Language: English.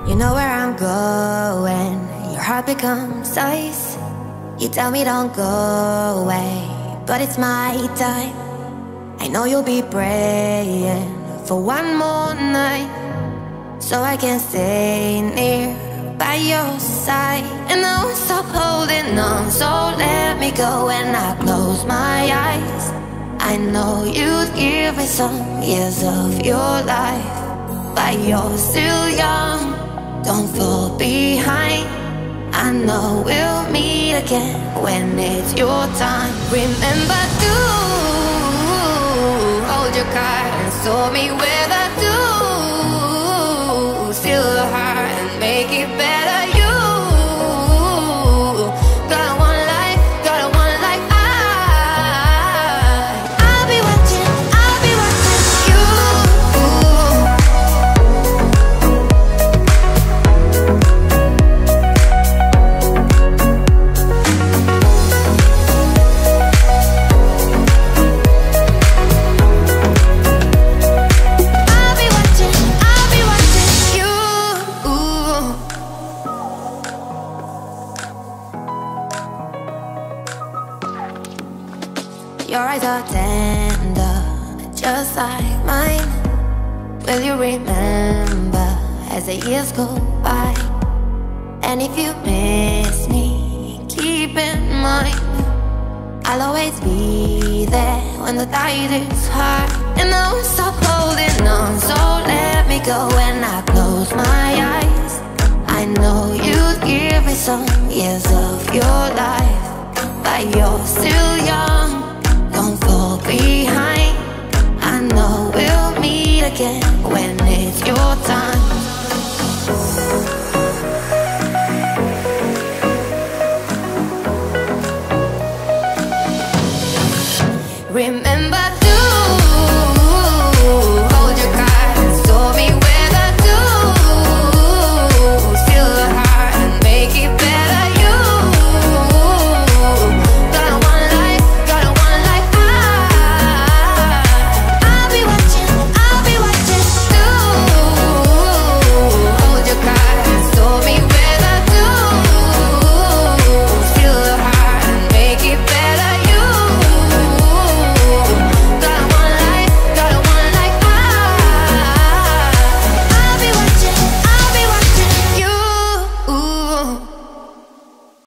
You know where I'm going. Your heart becomes ice. You tell me don't go away, but it's my time. I know you'll be praying for one more night, so I can stay near by your side. And I won't stop holding on, so let me go when I close my eyes. I know you'd give me some years of your life, but you're still young, don't fall behind. I know we'll meet again when it's your time. Remember to hold your card and show me where the do. Steal the heart and make it better. You got one life, got one life. I'll be watching, I'll be watching you. Your eyes are tender, just like mine. Will you remember as the years go by? And if you miss me, keep in mind, I'll always be there when the tide is high. And I won't stop holding on, so let me go when I close my eyes. I know you'd give me some years of your life, but you're still young, don't fall behind. I know we'll meet again when it's your time. Remember